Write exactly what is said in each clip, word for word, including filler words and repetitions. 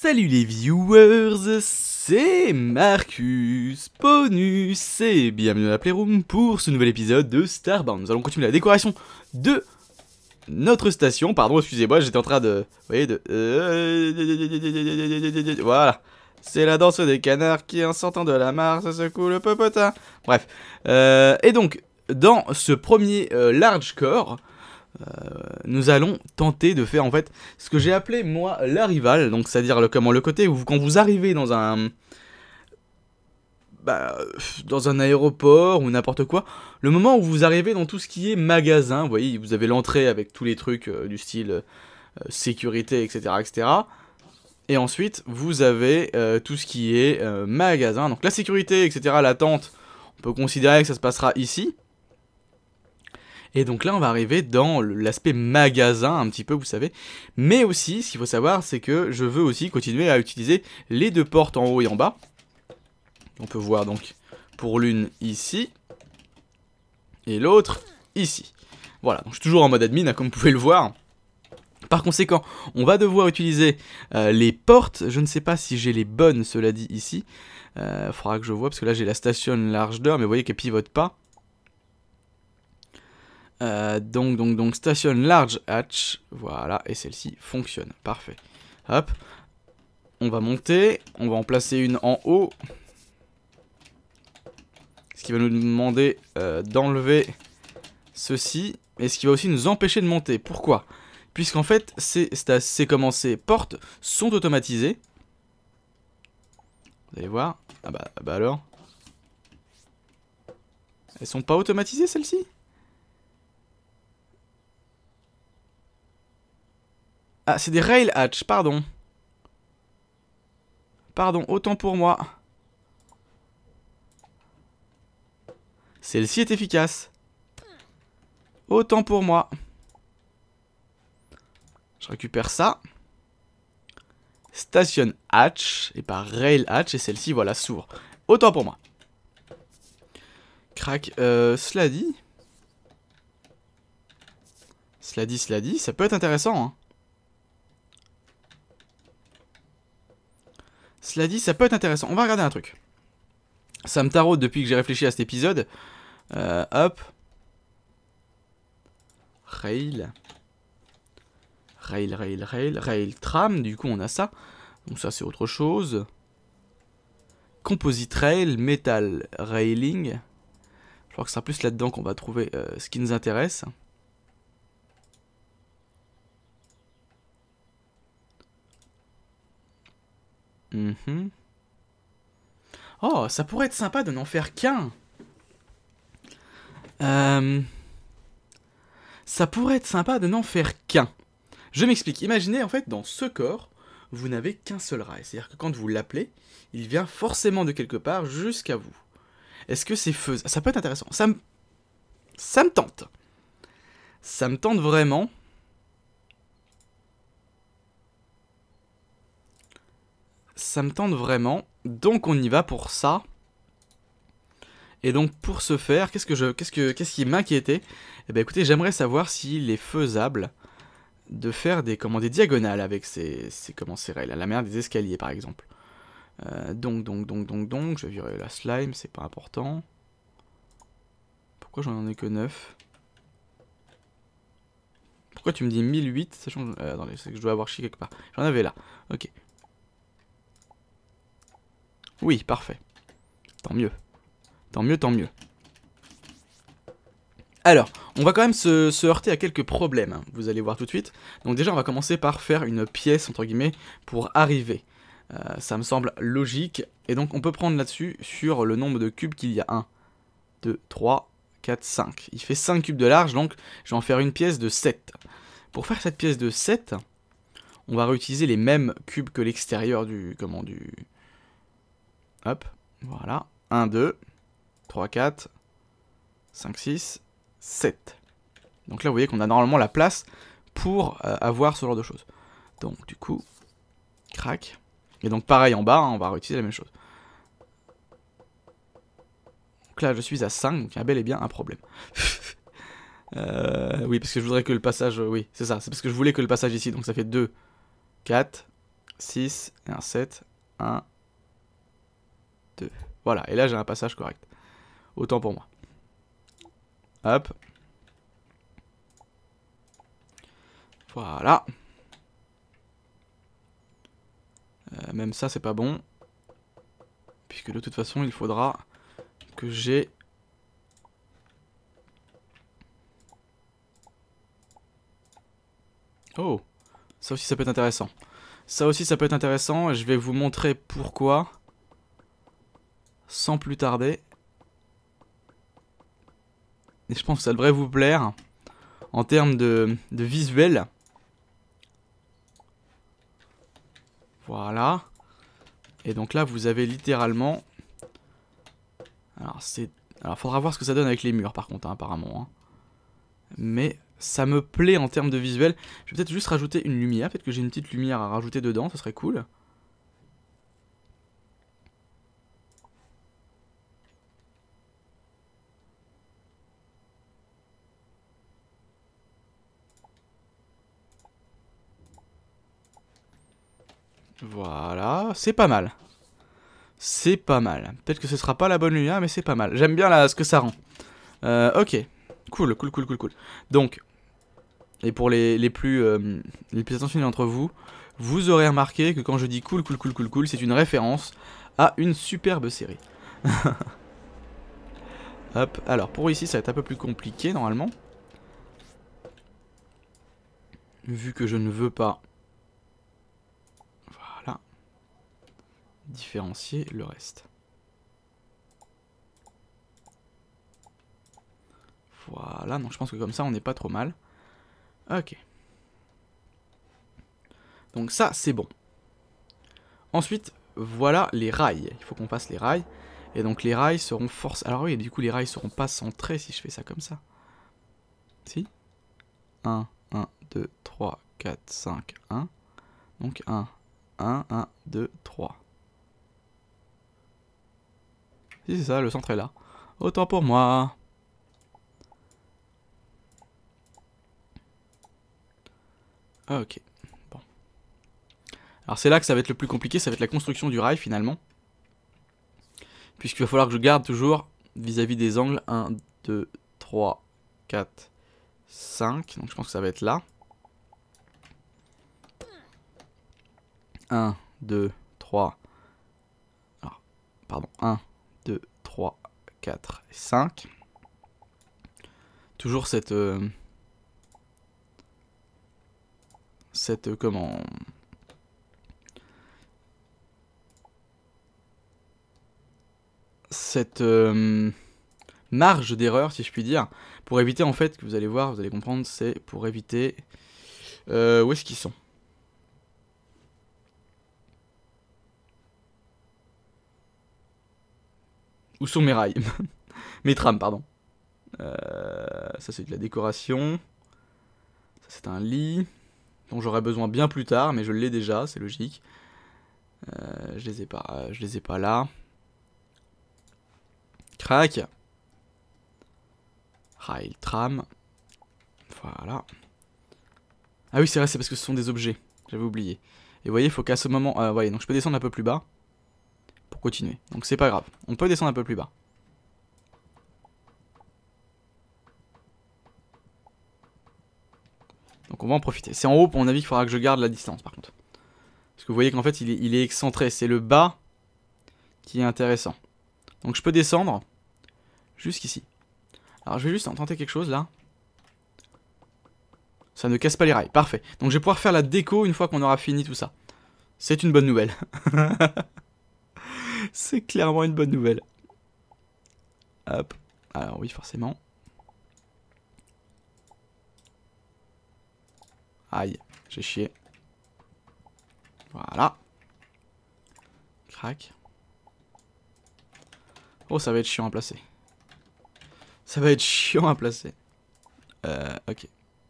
Salut les viewers, c'est Marcus Ponus et bienvenue dans la Playroom pour ce nouvel épisode de Starbound. Nous allons continuer la décoration de notre station. Pardon, excusez-moi, j'étais en train de... Vous voyez, de... Voilà. C'est la danse des canards qui, en sortant de la mare, se secoue le popotin. Bref. Euh, et donc, dans ce premier euh, large core... Euh, nous allons tenter de faire en fait ce que j'ai appelé moi l'arrival, donc c'est à dire le, comment, le côté où quand vous arrivez dans un bah, dans un aéroport ou n'importe quoi, le moment où vous arrivez dans tout ce qui est magasin, vous voyez, vous avez l'entrée avec tous les trucs euh, du style euh, sécurité, etc, etc, et ensuite vous avez euh, tout ce qui est euh, magasin, donc la sécurité, etc, l'attente, on peut considérer que ça se passera ici. Et donc là on va arriver dans l'aspect magasin un petit peu, vous savez. Mais aussi, ce qu'il faut savoir, c'est que je veux aussi continuer à utiliser les deux portes en haut et en bas. On peut voir donc pour l'une ici, et l'autre ici. Voilà, donc je suis toujours en mode admin, hein, comme vous pouvez le voir. Par conséquent, on va devoir utiliser euh, les portes. Je ne sais pas si j'ai les bonnes, cela dit, ici. Il euh, faudra que je vois, parce que là j'ai la station large door, mais vous voyez qu'elle pivote pas. Euh, donc, donc, donc, station large hatch, voilà, et celle-ci fonctionne, parfait. Hop, on va monter, on va en placer une en haut. Ce qui va nous demander euh, d'enlever ceci, et ce qui va aussi nous empêcher de monter. Pourquoi? Puisqu'en fait, c'est comment ces portes sont automatisées. Vous allez voir, ah bah, bah alors. Elles sont pas automatisées celles-ci? Ah, c'est des rail hatch, pardon. Pardon, autant pour moi. Celle-ci est efficace. Autant pour moi. Je récupère ça. Station hatch, et pas rail hatch, et celle-ci, voilà, s'ouvre. Autant pour moi. Crac, euh, cela dit. Cela dit, cela dit, ça peut être intéressant, hein. Cela dit, ça peut être intéressant. On va regarder un truc. Ça me taraude depuis que j'ai réfléchi à cet épisode. Euh, hop. Rail. Rail, rail, rail. Rail tram, du coup on a ça. Donc ça c'est autre chose. Composite rail, metal railing. Je crois que ce sera plus là-dedans qu'on va trouver euh, ce qui nous intéresse. Mmh. Oh, ça pourrait être sympa de n'en faire qu'un. Euh... Ça pourrait être sympa de n'en faire qu'un. Je m'explique. Imaginez, en fait, dans ce corps, vous n'avez qu'un seul rail. C'est-à-dire que quand vous l'appelez, il vient forcément de quelque part jusqu'à vous. Est-ce que c'est faisable? Ça peut être intéressant. Ça me... Ça me tente. Ça me tente vraiment. Ça me tente vraiment, donc on y va pour ça. Et donc pour ce faire, qu'est-ce que je, qu'est-ce que, qu'est-ce qui m'inquiétait? Eh ben écoutez, j'aimerais savoir s'il est faisable de faire des, comment, des diagonales avec ces, ces, comment, ces rails, à la manière des escaliers par exemple. Euh, donc, donc, donc, donc, donc, je vais virer la slime, c'est pas important. Pourquoi j'en ai que neuf? Pourquoi tu me dis mille huit, sachant que, euh, attendez, c'est que je dois avoir chié quelque part. J'en avais là, ok. Oui, parfait. Tant mieux. Tant mieux, tant mieux. Alors, on va quand même se, se heurter à quelques problèmes, hein, vous allez voir tout de suite. Donc déjà, on va commencer par faire une pièce, entre guillemets, pour arriver. Euh, ça me semble logique. Et donc, on peut prendre là-dessus sur le nombre de cubes qu'il y a. un, deux, trois, quatre, cinq. Il fait cinq cubes de large, donc je vais en faire une pièce de sept. Pour faire cette pièce de sept, on va réutiliser les mêmes cubes que l'extérieur du... Comment, du... Hop, voilà. un, deux, trois, quatre, cinq, six, sept. Donc là, vous voyez qu'on a normalement la place pour euh, avoir ce genre de choses. Donc, du coup, crac. Et donc, pareil en bas, hein, on va réutiliser la même chose. Donc là, je suis à cinq, donc il y a bel et bien un problème. euh, oui, parce que je voudrais que le passage... Oui, c'est ça, c'est parce que je voulais que le passage ici. Donc ça fait deux, quatre, six et un sept. un, deux. Voilà, et là j'ai un passage correct. Autant pour moi. Hop. Voilà. Euh, même ça, c'est pas bon. Puisque de toute façon, il faudra que j'ai... Oh, ça aussi, ça peut être intéressant. Ça aussi, ça peut être intéressant. Je vais vous montrer pourquoi. Sans plus tarder. Et je pense que ça devrait vous plaire. En termes de, de visuel. Voilà. Et donc là, vous avez littéralement... Alors, c'est... Alors, faudra voir ce que ça donne avec les murs, par contre, hein, apparemment. Hein. Mais ça me plaît en termes de visuel. Je vais peut-être juste rajouter une lumière. Peut-être que j'ai une petite lumière à rajouter dedans, ça serait cool. Voilà, c'est pas mal. C'est pas mal. Peut-être que ce sera pas la bonne lumière, mais c'est pas mal. J'aime bien là, ce que ça rend. Euh, ok. Cool, cool, cool, cool, cool. Donc, et pour les, les plus euh, les plus attentionnés d'entre vous, vous aurez remarqué que quand je dis cool, cool, cool, cool, cool, c'est une référence à une superbe série. Hop, alors pour ici, ça va être un peu plus compliqué normalement. Vu que je ne veux pas... Voilà. Différencier le reste. Voilà, donc je pense que comme ça, on n'est pas trop mal. Ok. Donc ça, c'est bon. Ensuite, voilà les rails. Il faut qu'on passe les rails. Et donc les rails seront force... Alors oui, du coup, les rails seront pas centrés si je fais ça comme ça. Si. un, un, deux, trois, quatre, cinq, un. Donc un, un, un, deux, trois. Si, c'est ça, le centre est là. Autant pour moi. Ok. Bon. Alors c'est là que ça va être le plus compliqué, ça va être la construction du rail finalement. Puisqu'il va falloir que je garde toujours vis-à-vis des angles un, deux, trois, quatre, cinq. Donc je pense que ça va être là. un, deux, trois. Alors, pardon. un, deux, trois, quatre et cinq. Toujours cette... Euh, cette... Euh, comment... Cette euh, marge d'erreur, si je puis dire, pour éviter en fait, que vous allez voir, vous allez comprendre, c'est pour éviter... Euh, où est-ce qu'ils sont? Où sont mes rails? Mes trames, pardon. Euh, ça c'est de la décoration. Ça c'est un lit, dont j'aurai besoin bien plus tard, mais je l'ai déjà, c'est logique. Euh, je les ai pas, je les ai pas là. Crac. Rail, tram. Voilà. Ah oui, c'est vrai, c'est parce que ce sont des objets. J'avais oublié. Et vous voyez, il faut qu'à ce moment... Euh, voyez, donc je peux descendre un peu plus bas. Pour continuer. Donc c'est pas grave. On peut descendre un peu plus bas. Donc on va en profiter. C'est en haut, pour mon avis, qu'il faudra que je garde la distance, par contre. Parce que vous voyez qu'en fait, il est, il est excentré. C'est le bas qui est intéressant. Donc je peux descendre jusqu'ici. Alors je vais juste en tenter quelque chose, là. Ça ne casse pas les rails. Parfait. Donc je vais pouvoir faire la déco une fois qu'on aura fini tout ça. C'est une bonne nouvelle. C'est clairement une bonne nouvelle. Hop. Alors oui, forcément. Aïe, j'ai chié. Voilà. Crac. Oh, ça va être chiant à placer. Ça va être chiant à placer. Euh, ok.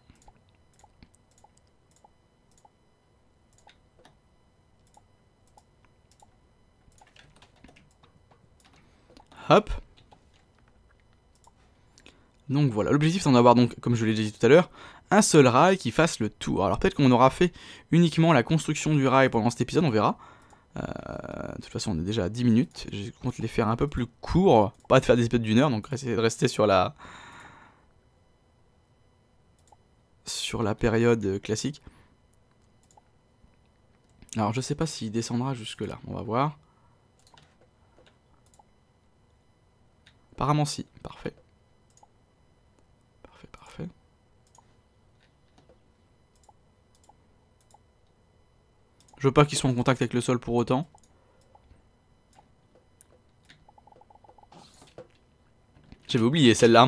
Hop. Donc voilà, l'objectif c'est d'en avoir donc, comme je l'ai déjà dit tout à l'heure, un seul rail qui fasse le tour. Alors peut-être qu'on aura fait uniquement la construction du rail pendant cet épisode, on verra. Euh, de toute façon on est déjà à dix minutes, je compte les faire un peu plus courts, pas de faire des épisodes d'une heure, donc essayer de rester sur la... sur la période classique. Alors je sais pas s'il descendra jusque là, on va voir. Apparemment si, parfait. Parfait, parfait. Je veux pas qu'ils soient en contact avec le sol pour autant. J'avais oublié celle-là.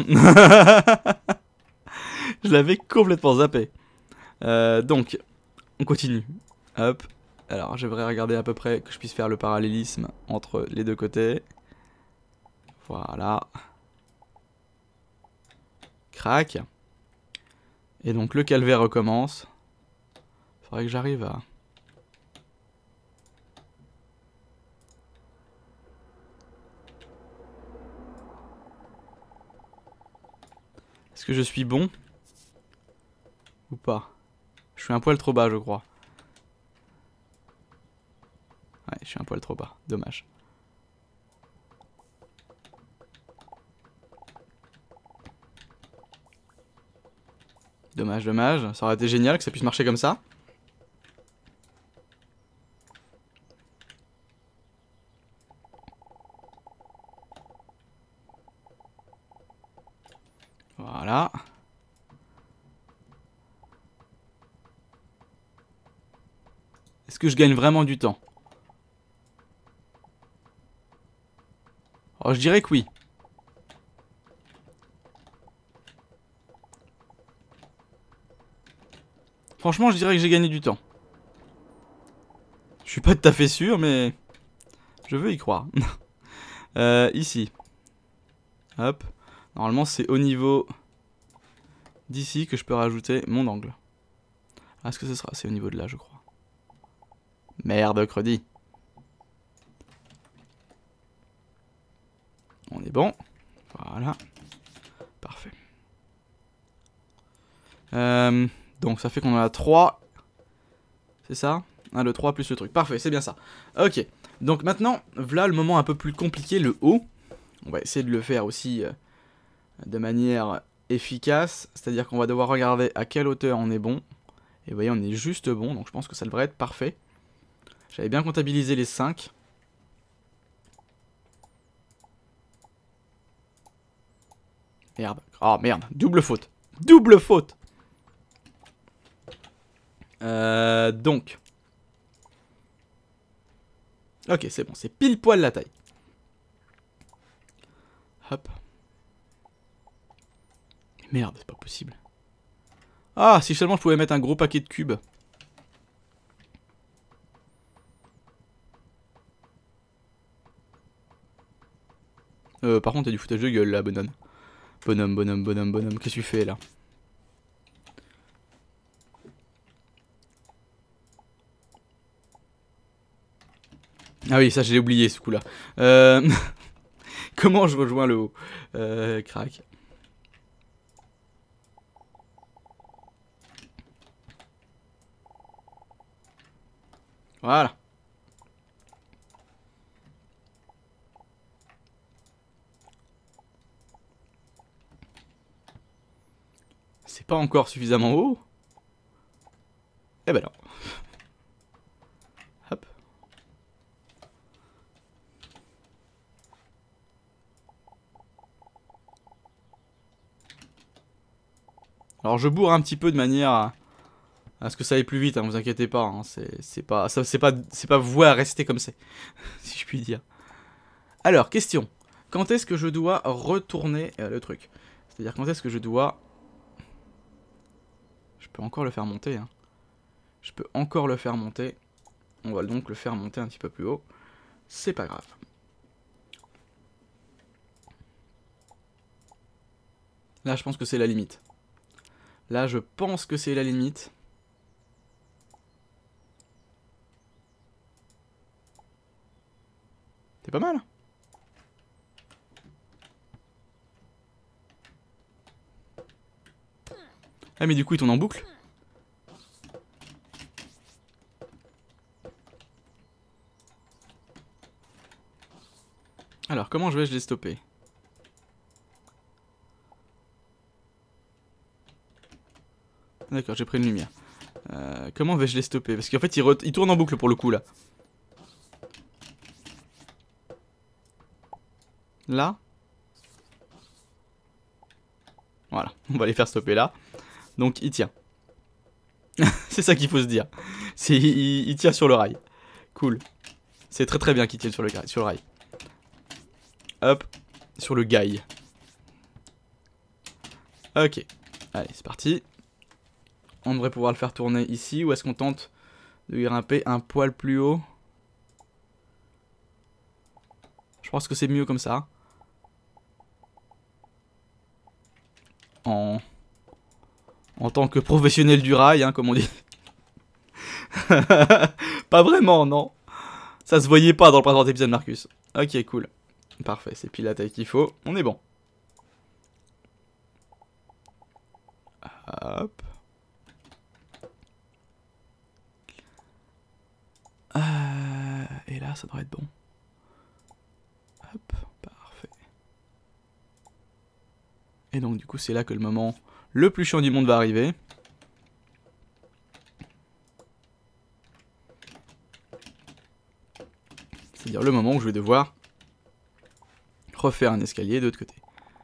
Je l'avais complètement zappé. Euh, donc, on continue. Hop. Alors, j'aimerais regarder à peu près que je puisse faire le parallélisme entre les deux côtés. Voilà. Crac. Et donc, le calvaire recommence. Faudrait que j'arrive à... Est-ce que je suis bon? Ou pas? Je suis un poil trop bas, je crois. Ouais, je suis un poil trop bas. Dommage. Dommage, dommage. Ça aurait été génial que ça puisse marcher comme ça. Voilà. Est-ce que je gagne vraiment du temps? Oh, je dirais que oui. Franchement, je dirais que j'ai gagné du temps. Je suis pas tout à fait sûr, mais... je veux y croire. euh, ici. Hop. Normalement, c'est au niveau... d'ici que je peux rajouter mon angle. Ah, est-ce que ce sera? C'est au niveau de là, je crois. Merde, credi. On est bon. Voilà. Parfait. Euh, donc ça fait qu'on en a trois. C'est ça? Ah, le trois plus le truc. Parfait, c'est bien ça. Ok. Donc maintenant, voilà le moment un peu plus compliqué, le haut. On va essayer de le faire aussi euh, de manière efficace. C'est-à-dire qu'on va devoir regarder à quelle hauteur on est bon. Et vous voyez, on est juste bon. Donc je pense que ça devrait être parfait. J'avais bien comptabilisé les cinq. Merde. Oh merde. Double faute. Double faute. Euh, donc. Ok, c'est bon. C'est pile poil la taille. Hop. Merde, c'est pas possible. Ah, si seulement je pouvais mettre un gros paquet de cubes. Euh, par contre, t'as du foutage de gueule là, bonhomme. Bonhomme, bonhomme, bonhomme, bonhomme. Qu'est-ce que tu fais là? Ah oui, ça, je l'ai oublié ce coup-là. Euh... Comment je rejoins le haut? Euh, crac. Voilà. C'est pas encore suffisamment haut? Eh ben non. Hop. Alors je bourre un petit peu de manière à, à ce que ça aille plus vite, hein, vous inquiétez pas. Hein, c'est pas, c'est pas, c'est pas voué à rester comme c'est, si je puis dire. Alors, question. Quand est-ce que je dois retourner euh, le truc? C'est-à-dire quand est-ce que je dois... Je peux encore le faire monter. Hein. Je peux encore le faire monter. On va donc le faire monter un petit peu plus haut. C'est pas grave. Là, je pense que c'est la limite. Là, je pense que c'est la limite. C'est pas mal. Ah mais du coup il tourne en boucle. Alors comment je vais je les stopper? D'accord, j'ai pris une lumière. Euh, comment vais-je les stopper? Parce qu'en fait il, il tourne en boucle pour le coup là. Là. Voilà, on va les faire stopper là. Donc il tient. C'est ça qu'il faut se dire. C'est il, il tient sur le rail. Cool. C'est très très bien qu'il tienne sur le, sur le rail. Hop, sur le gail. Ok. Allez, c'est parti. On devrait pouvoir le faire tourner ici. Ou est-ce qu'on tente de grimper un poil plus haut? Je pense que c'est mieux comme ça. En... En tant que professionnel du rail, hein, comme on dit. Pas vraiment, non. Ça se voyait pas dans le précédent épisode, Marcus. Ok, cool. Parfait, c'est pile la taille qu'il faut. On est bon. Hop. Euh, et là, ça devrait être bon. Hop, parfait. Et donc, du coup, c'est là que le moment le plus chiant du monde va arriver. C'est-à-dire le moment où je vais devoir refaire un escalier de l'autre côté.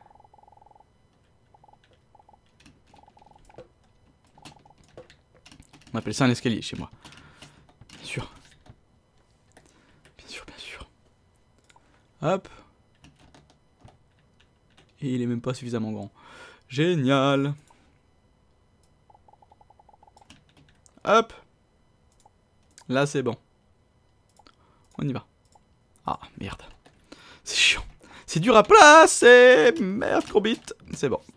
On appelle ça un escalier chez moi. Bien sûr. Bien sûr, bien sûr. Hop. Et il est même pas suffisamment grand. Génial. Hop. Là c'est bon. On y va. Ah merde. C'est chiant. C'est dur à placer. Merde, Corbit. C'est bon.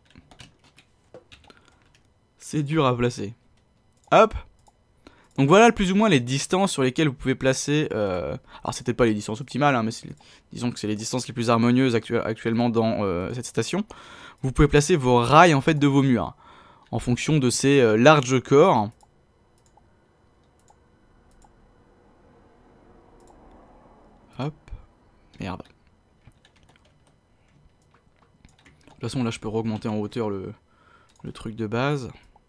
C'est dur à placer. Hop. Donc voilà plus ou moins les distances sur lesquelles vous pouvez placer... Euh... Alors c'est peut-être pas les distances optimales, hein, mais disons que c'est les distances les plus harmonieuses actu actuellement dans euh, cette station. Vous pouvez placer vos rails en fait de vos murs. En fonction de ces euh, larges corps. Hop. Merde. De toute façon là je peux augmenter en hauteur le, le truc de base.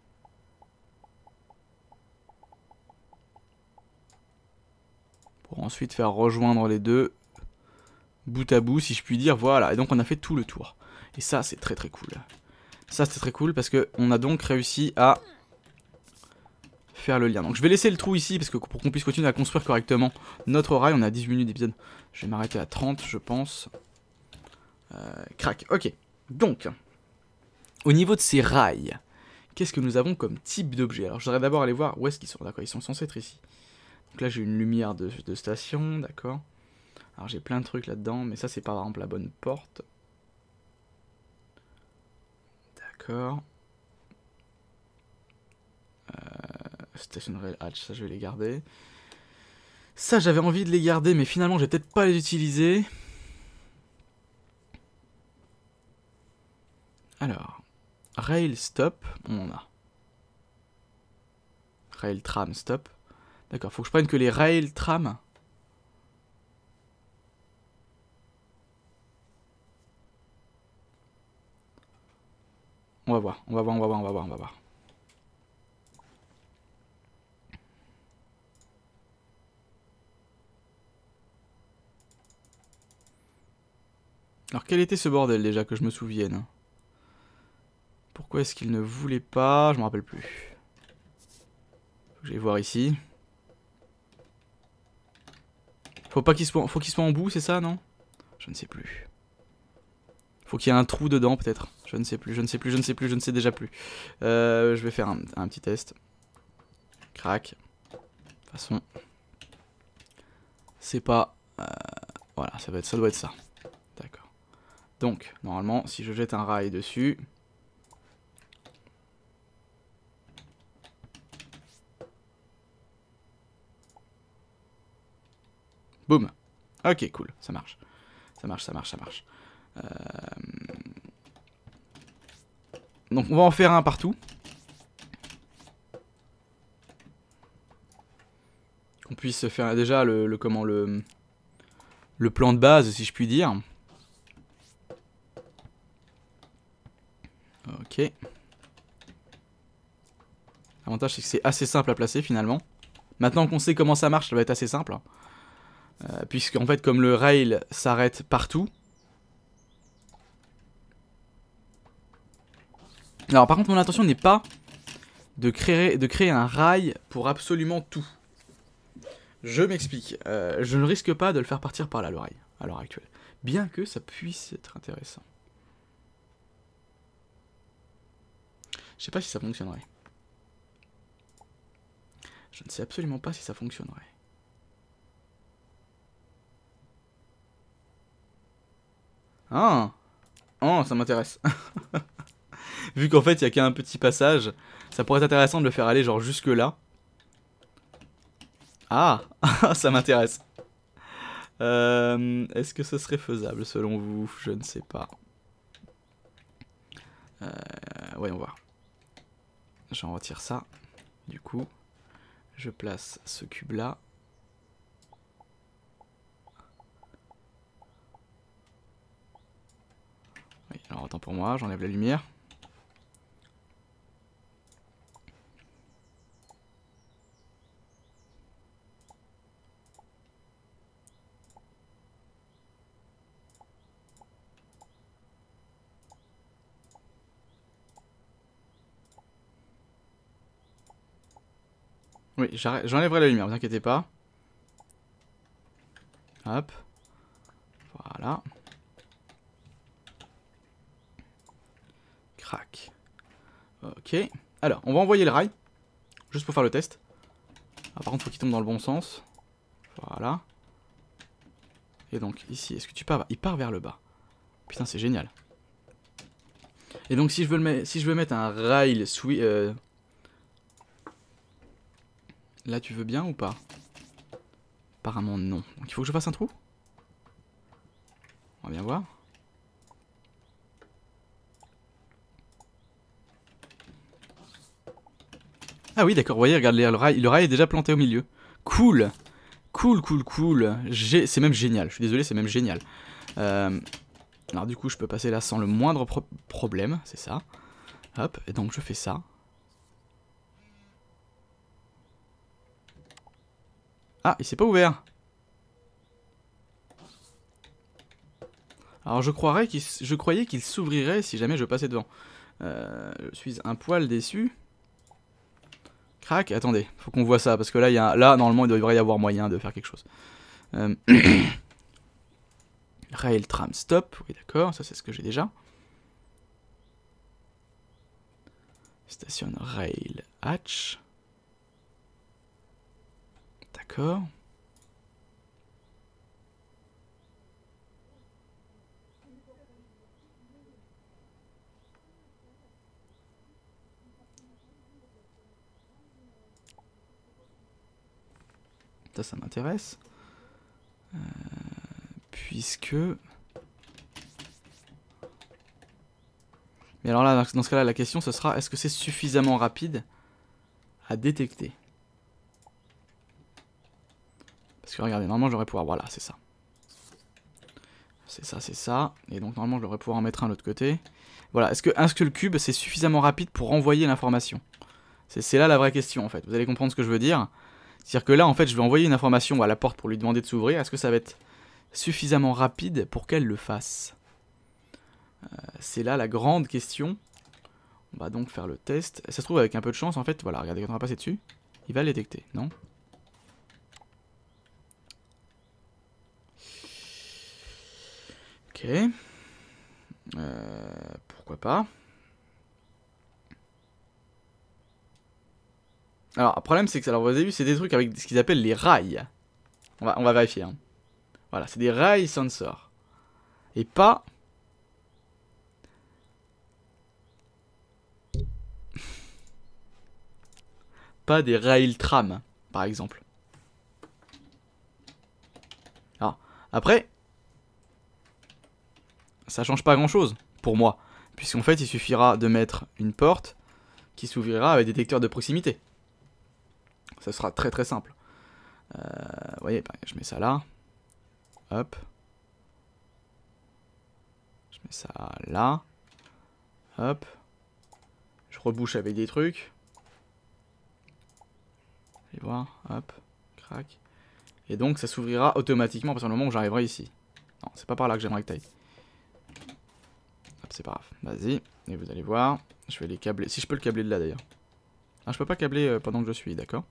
Pour ensuite faire rejoindre les deux bout à bout si je puis dire. Voilà, et donc on a fait tout le tour. Et ça c'est très très cool. Ça c'est très cool parce que on a donc réussi à faire le lien. Donc je vais laisser le trou ici parce que pour qu'on puisse continuer à construire correctement notre rail. On a dix minutes d'épisode. Je vais m'arrêter à trente je pense. Euh, crac, ok. Donc, au niveau de ces rails, qu'est-ce que nous avons comme type d'objet? Alors je voudrais d'abord aller voir où est-ce qu'ils sont. D'accord, ils sont censés être ici. Donc là j'ai une lumière de, de station, d'accord. Alors j'ai plein de trucs là-dedans, mais ça c'est par exemple la bonne porte. D'accord. Euh, Station Rail Hatch, ça je vais les garder. Ça j'avais envie de les garder, mais finalement je vais peut-être pas les utiliser. Alors, Rail Stop, on en a. Rail Tram Stop. D'accord, faut que je prenne que les Rail Tram. On va voir, on va voir, on va voir, on va voir, on va voir. Alors quel était ce bordel déjà que je me souvienne? Pourquoi est-ce qu'il ne voulait pas? Je me rappelle plus. Faut que j'aille voir ici. Faut pas qu'il soit, faut qu'il soit en bout, c'est ça, non? Je ne sais plus. Faut qu'il y ait un trou dedans, peut-être. Je ne sais plus, je ne sais plus, je ne sais plus, je ne sais déjà plus. Euh, je vais faire un, un petit test. Crac. De toute façon, c'est pas... Euh, voilà, ça, va être, ça doit être ça. D'accord. Donc, normalement, si je jette un rail dessus... Boum. Ok, cool, ça marche. Ça marche, ça marche, ça marche. Euh... Donc on va en faire un partout. on puisse faire déjà le, le comment le, le plan de base, si je puis dire. Ok. L'avantage c'est que c'est assez simple à placer finalement. Maintenant qu'on sait comment ça marche, ça va être assez simple. Euh, puisque en fait comme le rail s'arrête partout. Alors par contre mon intention n'est pas de créer, de créer un rail pour absolument tout. Je m'explique. Euh, je ne risque pas de le faire partir par là le rail à l'heure actuelle. Bien que ça puisse être intéressant. Je sais pas si ça fonctionnerait. Je ne sais absolument pas si ça fonctionnerait. Ah, oh, ça m'intéresse. Vu qu'en fait, il n'y a qu'un petit passage, ça pourrait être intéressant de le faire aller genre jusque là. Ah, ça m'intéresse. Euh, Est-ce que ce serait faisable selon vous? Je ne sais pas. Euh, voyons voir. J'en retire ça. Du coup, je place ce cube là. Oui, alors autant pour moi, j'enlève la lumière. Oui, j'enlèverai la lumière, vous inquiétez pas. Hop. Voilà. Crac. Ok. Alors, on va envoyer le rail. Juste pour faire le test. Ah, par contre, faut qu'il tombe dans le bon sens. Voilà. Et donc, ici, est-ce que tu pars? Il part vers le bas. Putain, c'est génial. Et donc, si je veux, le mettre, si je veux mettre un rail sweep... Euh... Là, tu veux bien ou pas? Apparemment, non. Donc, il faut que je fasse un trou? On va bien voir. Ah oui, d'accord, vous voyez, regarde, le rail, le rail est déjà planté au milieu. Cool. Cool, cool, cool. C'est même génial. Je suis désolé, c'est même génial. Euh... Alors du coup, je peux passer là sans le moindre pro problème. C'est ça. Hop, et donc je fais ça. Ah, il s'est pas ouvert. Alors je croirais qu'il, je croyais qu'il s'ouvrirait si jamais je passais devant. Euh, je suis un poil déçu. Crac, attendez, faut qu'on voit ça, parce que là, y a, là, normalement, il devrait y avoir moyen de faire quelque chose. Euh... Rail, tram, stop, oui d'accord, ça c'est ce que j'ai déjà. Station rail, hatch. D'accord. Ça, ça m'intéresse. Euh, puisque... Mais alors là, dans ce cas-là, la question, ce sera, est-ce que c'est suffisamment rapide à détecter? Parce que regardez, normalement, j'aurais pouvoir... Voilà, c'est ça. C'est ça, c'est ça. Et donc, normalement, j'aurais pouvoir en mettre un de l'autre côté. Voilà, est-ce que, est-ce que le cube, c'est suffisamment rapide pour envoyer l'information? C'est là la vraie question, en fait. Vous allez comprendre ce que je veux dire. C'est-à-dire que là, en fait, je vais envoyer une information à la porte pour lui demander de s'ouvrir. Est-ce que ça va être suffisamment rapide pour qu'elle le fasse? euh, C'est là la grande question. On va donc faire le test. Ça se trouve, avec un peu de chance, en fait, voilà, regardez, quand on va passer dessus, il va le détecter, non? Ok. Euh, pourquoi pas? Alors, le problème, c'est que, alors, vous avez vu, c'est des trucs avec ce qu'ils appellent les rails. On va, on va vérifier. Hein. Voilà, c'est des rails sensors. Et pas... pas des rails tram, par exemple. Alors, après... ça change pas grand-chose, pour moi. Puisqu'en fait, il suffira de mettre une porte qui s'ouvrira avec détecteur de proximité. Ça sera très très simple. Euh, vous voyez, je mets ça là. Hop. Je mets ça là. Hop. Je rebouche avec des trucs. Allez voir. Hop. Crac. Et donc ça s'ouvrira automatiquement à partir du moment où j'arriverai ici. Non, c'est pas par là que j'aimerais que t'ailles. Hop, c'est pas grave. Vas-y. Et vous allez voir. Je vais les câbler. Si je peux le câbler de là d'ailleurs. Ah, je peux pas câbler euh, pendant que je suis, d'accord.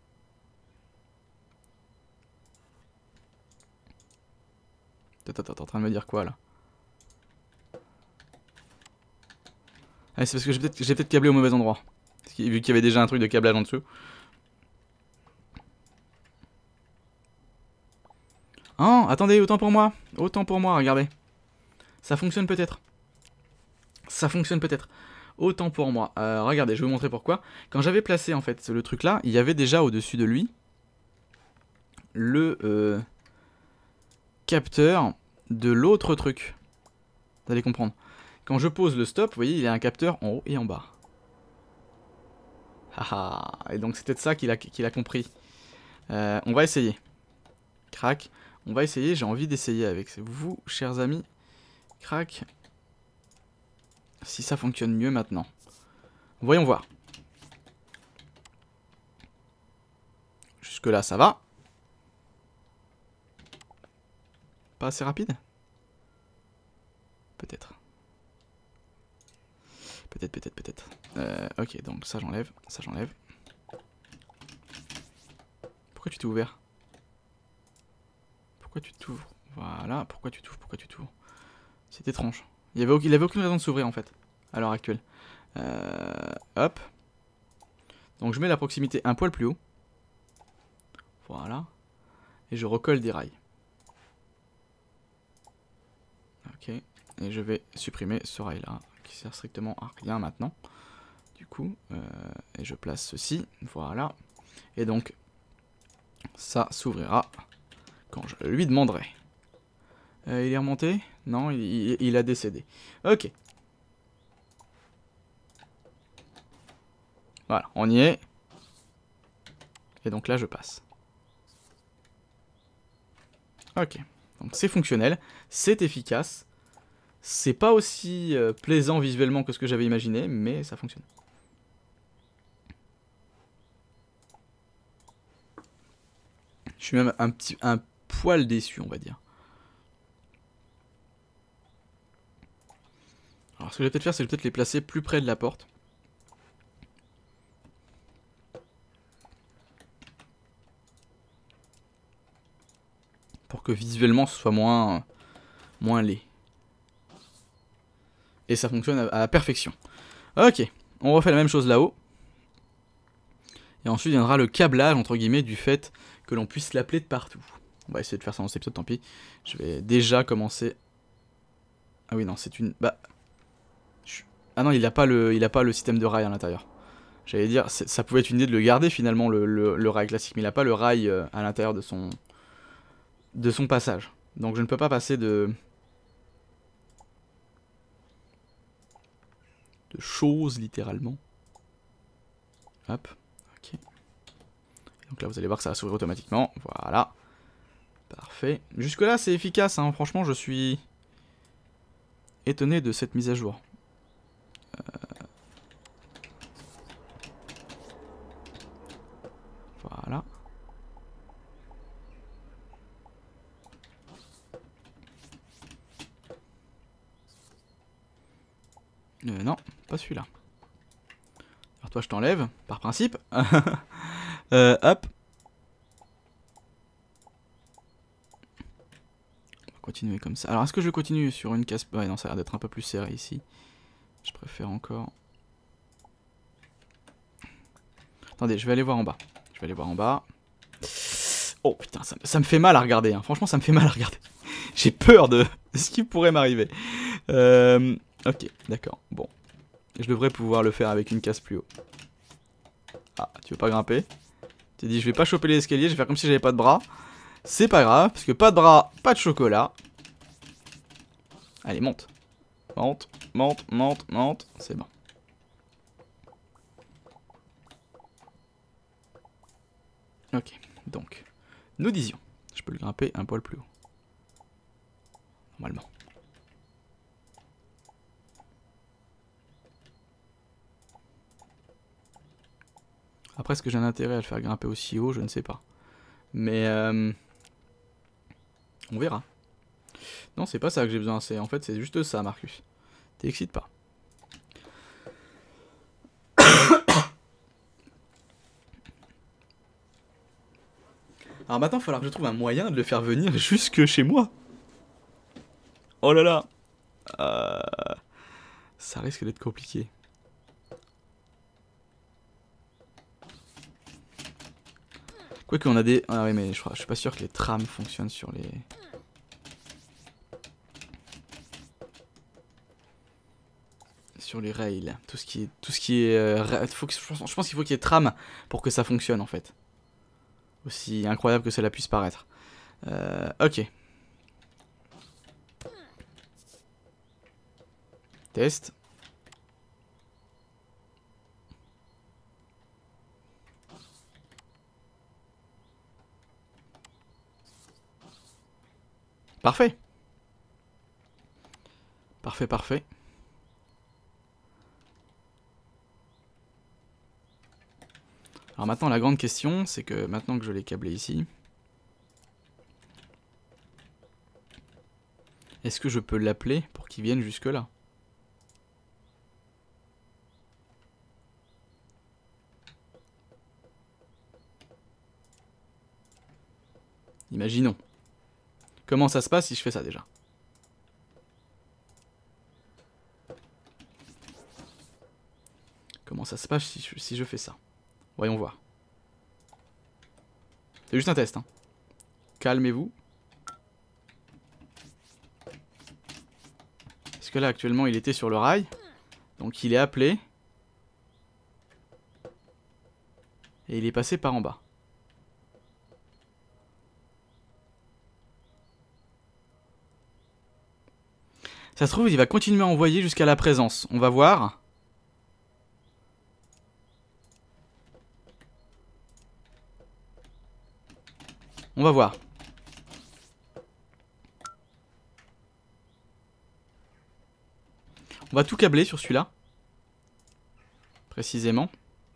Attends, attends, t'es en train de me dire quoi là? Ah, c'est parce que j'ai peut-être peut câblé au mauvais endroit. Vu qu'il y avait déjà un truc de câblage en dessous. Oh, attendez, autant pour moi. Autant pour moi, regardez. Ça fonctionne peut-être. Ça fonctionne peut-être. Autant pour moi. Euh, regardez, je vais vous montrer pourquoi. Quand j'avais placé en fait le truc là, il y avait déjà au-dessus de lui le euh, capteur de l'autre truc. Vous allez comprendre. Quand je pose le stop, vous voyez, il y a un capteur en haut et en bas. Haha. Et donc c'est peut-être ça qu'il a, qu'il a compris. Euh, on va essayer. Crac. On va essayer, j'ai envie d'essayer avec vous, chers amis. Crac. Si ça fonctionne mieux maintenant. Voyons voir. Jusque là, ça va. Pas assez rapide? Peut-être. Peut-être, peut-être, peut-être. Euh, ok, donc ça j'enlève, ça j'enlève. Pourquoi tu t'es ouvert? Pourquoi tu t'ouvres? Voilà, pourquoi tu t'ouvres? Pourquoi tu t'ouvres? C'est étrange. Il avait, il avait aucune raison de s'ouvrir en fait, à l'heure actuelle. Euh, hop. Donc je mets la proximité un poil plus haut. Voilà. Et je recolle des rails. Ok. Et je vais supprimer ce rail là, qui sert strictement à rien maintenant. Du coup, euh, et je place ceci. Voilà. Et donc, ça s'ouvrira quand je lui demanderai. Euh, il est remonté? Non, il, il, il a décédé. Ok. Voilà, on y est. Et donc là, je passe. Ok. Donc c'est fonctionnel, c'est efficace. C'est pas aussi euh, plaisant visuellement que ce que j'avais imaginé, mais ça fonctionne. Je suis même un petit un poil déçu, on va dire. Alors ce que je vais peut-être faire, c'est peut-être les placer plus près de la porte. Pour que visuellement ce soit moins, moins laid. Et ça fonctionne à, à la perfection. Ok, on refait la même chose là-haut. Et ensuite viendra le câblage, entre guillemets, du fait que l'on puisse l'appeler de partout. On va essayer de faire ça dans cet épisode, tant pis. Je vais déjà commencer... Ah oui, non, c'est une... Bah... Je... Ah non, il n'a pas, pas le système de rail à l'intérieur. J'allais dire, ça pouvait être une idée de le garder, finalement, le, le, le rail classique. Mais il n'a pas le rail euh, à l'intérieur de son... de son passage. Donc je ne peux pas passer de... de choses, littéralement. Hop. Ok. Donc là, vous allez voir que ça va s'ouvrir automatiquement. Voilà. Parfait. Jusque là, c'est efficace. Hein. Franchement, je suis étonné de cette mise à jour. Euh... Voilà. Euh, non, pas celui-là. Alors toi, je t'enlève, par principe. euh, hop. On va continuer comme ça. Alors, est-ce que je continue sur une casse... Ouais, non, ça a l'air d'être un peu plus serré ici. Je préfère encore... Attendez, je vais aller voir en bas. Je vais aller voir en bas. Oh putain, ça, ça me fait mal à regarder. Hein. Franchement, ça me fait mal à regarder. J'ai peur de... de ce qui pourrait m'arriver. Euh... Ok, d'accord. Bon. Je devrais pouvoir le faire avec une casse plus haut. Ah, tu veux pas grimper? Tu dis, je vais pas choper les escaliers, je vais faire comme si j'avais pas de bras. C'est pas grave, parce que pas de bras, pas de chocolat. Allez, monte. Monte, monte, monte, monte. C'est bon. Ok, donc. Nous disions. Je peux le grimper un poil plus haut. Normalement. Après, est-ce que j'ai un intérêt à le faire grimper aussi haut? Je ne sais pas. Mais... Euh, on verra. Non, c'est pas ça que j'ai besoin. En fait, c'est juste ça, Marcus. T'excites pas. Alors maintenant, il va falloir que je trouve un moyen de le faire venir jusque chez moi. Oh là là. Euh... Ça risque d'être compliqué. Quoique on a des... Ah oui, mais je, crois, je suis pas sûr que les trams fonctionnent sur les... Sur les rails. Tout ce qui est... Tout ce qui est euh, faut que, je pense qu'il faut qu'il y ait tram pour que ça fonctionne en fait. Aussi incroyable que cela puisse paraître. Euh, ok. Test. Parfait. Parfait, parfait. Alors maintenant, la grande question, c'est que maintenant que je l'ai câblé ici, est-ce que je peux l'appeler pour qu'il vienne jusque là? Imaginons. Comment ça se passe si je fais ça déjà? Comment ça se passe si je, si je fais ça? Voyons voir. C'est juste un test, hein. Calmez-vous. Parce que là, actuellement, il était sur le rail. Donc il est appelé. Et il est passé par en bas. Ça se trouve, il va continuer à envoyer jusqu'à la présence. On va voir. On va voir. On va tout câbler sur celui-là. Précisément.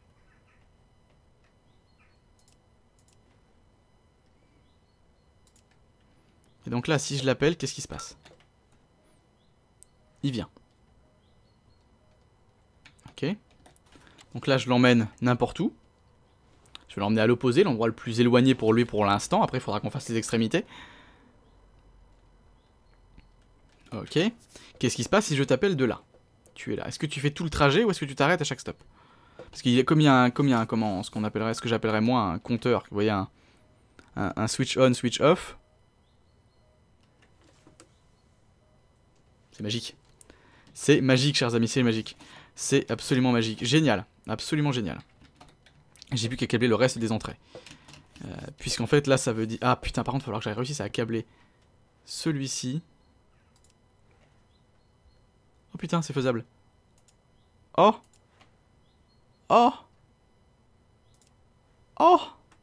Et donc là, si je l'appelle, qu'est-ce qui se passe? Il vient. Ok. Donc là, je l'emmène n'importe où. Je vais l'emmener à l'opposé, l'endroit le plus éloigné pour lui pour l'instant. Après, il faudra qu'on fasse les extrémités. Ok. Qu'est-ce qui se passe si je t'appelle de là? Tu es là. Est-ce que tu fais tout le trajet ou est-ce que tu t'arrêtes à chaque stop? Parce qu'il y a comme il y a un, comme il y a un comment, ce qu'on appellerait, ce que j'appellerais moi un compteur. Vous voyez, un, un, un switch on, switch off. C'est magique. C'est magique, chers amis, c'est magique. C'est absolument magique. Génial. Absolument génial. J'ai plus qu'à câbler le reste des entrées. Euh, Puisqu'en fait, là, ça veut dire... Ah, putain, par contre, il va falloir que j'aille réussir à câbler celui-ci. Oh, putain, c'est faisable. Oh. Oh. Oh.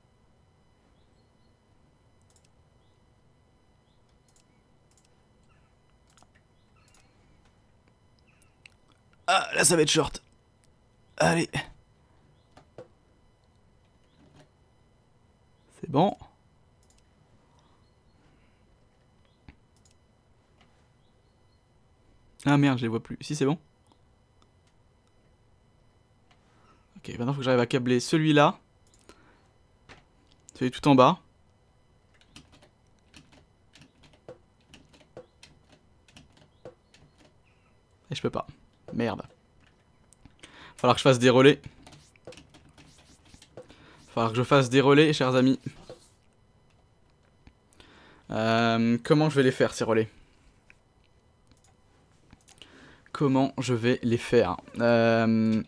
Ah, là, ça va être short. Allez. C'est bon. Ah merde, je les vois plus. Si, c'est bon. Ok, maintenant il faut que j'arrive à câbler celui-là. Celui tout en bas. Et je peux pas. Merde. Falloir que je fasse des relais. Falloir que je fasse des relais, chers amis. Euh, comment je vais les faire, ces relais? Comment je vais les faire? euh...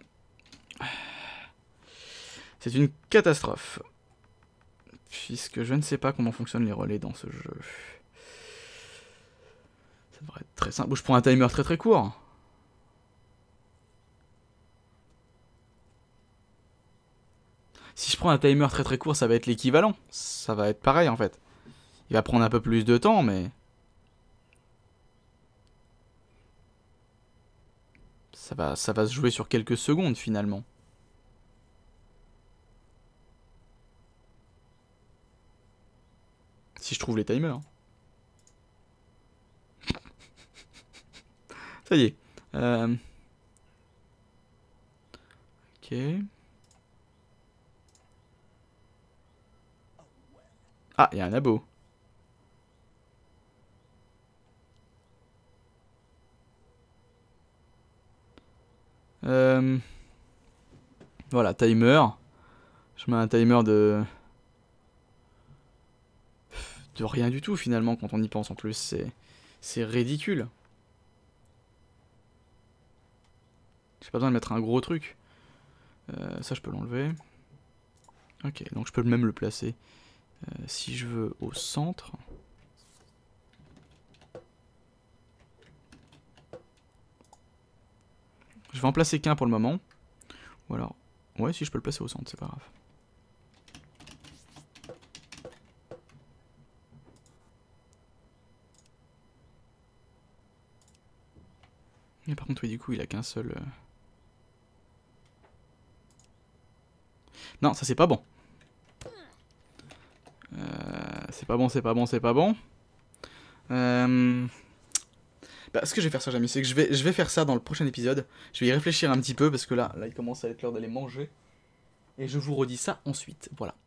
C'est une catastrophe. Puisque je ne sais pas comment fonctionnent les relais dans ce jeu. Ça devrait être très simple. Je prends un timer très très court. Si je prends un timer très très court, ça va être l'équivalent. Ça va être pareil en fait. Il va prendre un peu plus de temps, mais... Ça va, ça va se jouer sur quelques secondes finalement. Si je trouve les timers. Ça y est. Euh... Ok. Ah, il y a un abo. Euh... Voilà, timer. Je mets un timer de... De rien du tout finalement quand on y pense en plus. C'est... C'est ridicule. J'ai pas besoin de mettre un gros truc. Euh, ça je peux l'enlever. Ok, donc je peux même le placer. Euh, si je veux au centre. Je vais en placer qu'un pour le moment. Ou alors... Ouais, si je peux le placer au centre, c'est pas grave. Mais par contre, oui, du coup, il a qu'un seul... Euh... Non, ça c'est pas bon. Euh, c'est pas bon, c'est pas bon, c'est pas bon. Euh... Bah, ce que je vais faire, ça, Jamy, c'est que je vais, je vais faire ça dans le prochain épisode. Je vais y réfléchir un petit peu, parce que là, là il commence à être l'heure d'aller manger. Et je vous redis ça ensuite, voilà.